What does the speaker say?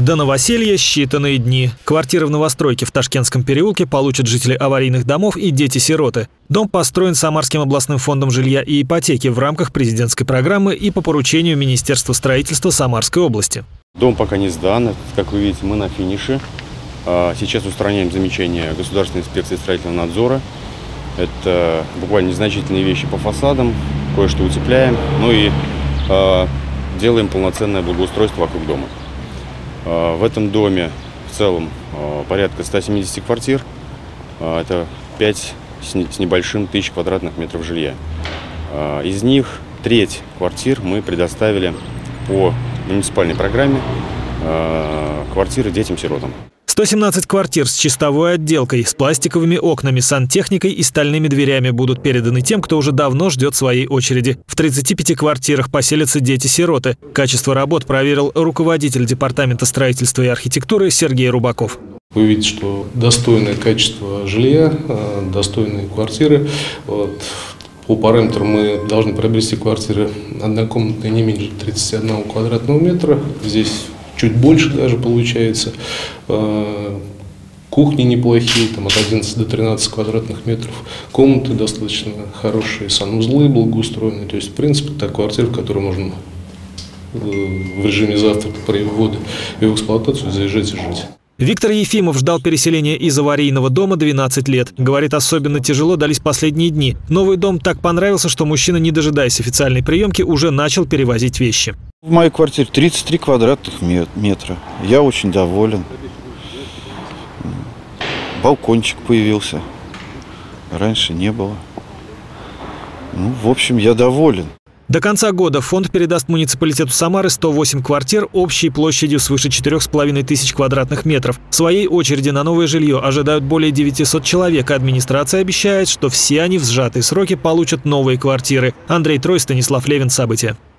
До новоселья считанные дни. Квартиры в новостройке в Ташкентском переулке получат жители аварийных домов и дети-сироты. Дом построен Самарским областным фондом жилья и ипотеки в рамках президентской программы и по поручению Министерства строительства Самарской области. Дом пока не сдан. Как вы видите, мы на финише. Сейчас устраняем замечания Государственной инспекции строительного надзора. Это буквально незначительные вещи по фасадам, кое-что утепляем, ну и делаем полноценное благоустройство вокруг дома. В этом доме в целом порядка 170 квартир. Это 5 с небольшим тысяч квадратных метров жилья. Из них треть квартир мы предоставили по муниципальной программе квартиры детям-сиротам. 117 квартир с чистовой отделкой, с пластиковыми окнами, сантехникой и стальными дверями будут переданы тем, кто уже давно ждет своей очереди. В 35 квартирах поселятся дети-сироты. Качество работ проверил руководитель Департамента строительства и архитектуры Сергей Рубаков. Вы видите, что достойное качество жилья, достойные квартиры. По параметрам мы должны приобрести квартиры однокомнатные не меньше 31 квадратного метра. Здесь чуть больше даже получается. Кухни неплохие, там от 11 до 13 квадратных метров. Комнаты достаточно хорошие, санузлы благоустроенные. То есть, в принципе, та квартира, в которой можно в режиме завтрака при вводе в эксплуатацию заезжать и жить. Виктор Ефимов ждал переселения из аварийного дома 12 лет. Говорит, особенно тяжело дались последние дни. Новый дом так понравился, что мужчина, не дожидаясь официальной приемки, уже начал перевозить вещи. В моей квартире 33 квадратных метра. Я очень доволен. Балкончик появился. Раньше не было. В общем, я доволен. До конца года фонд передаст муниципалитету Самары 108 квартир общей площадью свыше 4500 квадратных метров. В своей очереди на новое жилье ожидают более 900 человек. Администрация обещает, что все они в сжатые сроки получат новые квартиры. Андрей Трой, Станислав Левин. События.